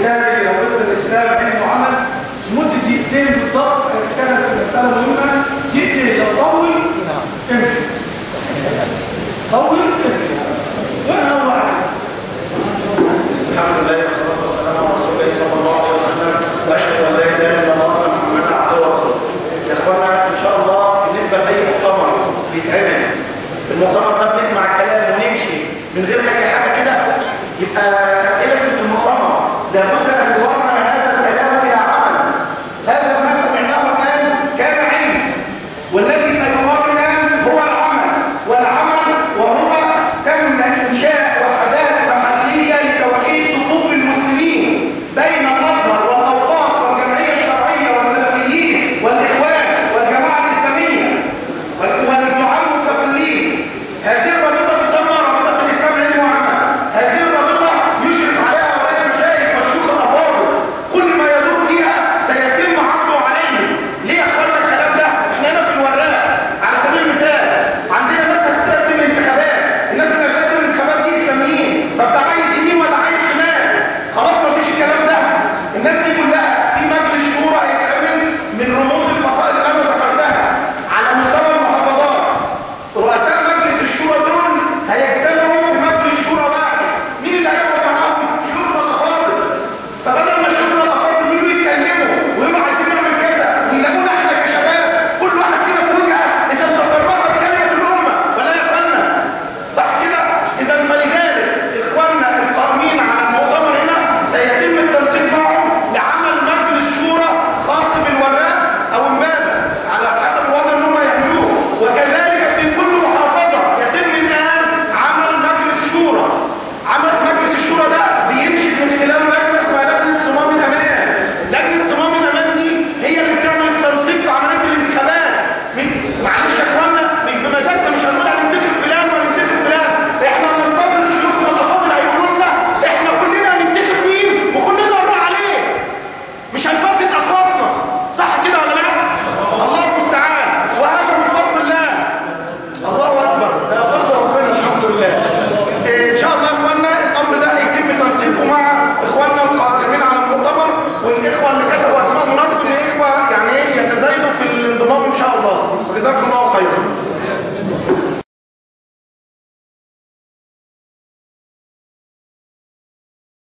الداري لرابطة الإسلام علم وعمل لمدة دقيقتين بالضبط. هنتكلم في مسألة مهمة. دقيقتين، لو طول امشي، طول امشي. وانا هو الحمد لله والصلاة والسلام على رسول الله صلى الله عليه وسلم، واشهد ان لا اله الا الله وان محمدا عبده ورسوله. يا اخوانا ان شاء الله بالنسبة لاي مؤتمر بيتعمل، المؤتمر ده بنسمع الكلام ونمشي من غير اي حاجة كده، يبقى ايه لازمة المؤتمر؟ لابد ان يورنا هذا الكلام الى عمل. هذا ما سمعناه الان كان علم، والذي سيمر الان هو العمل، والعمل وهو تم انشاء وحدات محليه لتوحيد صفوف المسلمين بين الازهر والاوقاف والجمعيه الشرعيه والسلفيين والاخوان والجماعه الاسلاميه والدعاة المستقلين. هذه الرابطه تسمى رابطه الاسلام علم وعمل. هذه الرابطه يشرف عليها هؤلاء المشايخ والشيوخ الافاضل. كل ما يدور فيها سيتم عرضه عليهم. ليه يا اخوانا الكلام ده؟ احنا هنا في الوراق على سبيل المثال عندنا ناس هتقدم انتخابات، الناس اللي هتقدم الانتخابات دي اسلاميين. طب ده عايز يمين ولا عايز شمال؟ خلاص ما فيش الكلام ده. الناس دي كلها في مجلس شورى هيتعمل من رموز الفصائل اللي انا ذكرتها على مستوى المحافظات. رؤساء مجلس الشورى دول هيجتمعوا في مجلس شورى واحد. مين اللي هيقعد معاهم؟ شيوخنا الافاضل. فبدل ما شيوخنا الافاضل يجوا يتكلموا ويبقوا عايزين نعمل كذا ويلاقونا احنا كشباب كل واحد فينا في وجهه، اذا تفرقت كلمه الامه ولا يا اخوانا؟ صح كده؟ اذا فلذلك اخواننا القائمين على المؤتمر هنا سيتم التنسيق معهم لعمل مجلس شورى خاص بالوراق او امبابه على حسب الوضع اللي هم يعملوه. وكذلك في كل محافظه يتم الان عمل مجلس شورى. عمل مجلس الشورى ده بيمشي من خلال لجنه اسمها لجنه صمام الامان. لجنه صمام الامان دي هي اللي بتعمل التنسيق في عمليه الانتخابات. معلش يا اخوانا مش بمزاجنا، مش هنقول هننتخب فلان وننتخب فلان، احنا هننتظر شيوخنا الافاضل هيقولوا لنا احنا كلنا هننتخب مين وكلنا نروح عليه، مش هنفتت اصواتنا. صح كده ولا لا؟ الله المستعان. وهذا من فضل الله. الله اكبر، ده فضل ربنا الحمد لله. ان شاء الله يا اخوانا الامر ده هيتم تنسيقه مع اخواننا القائمين على المؤتمر والاخوه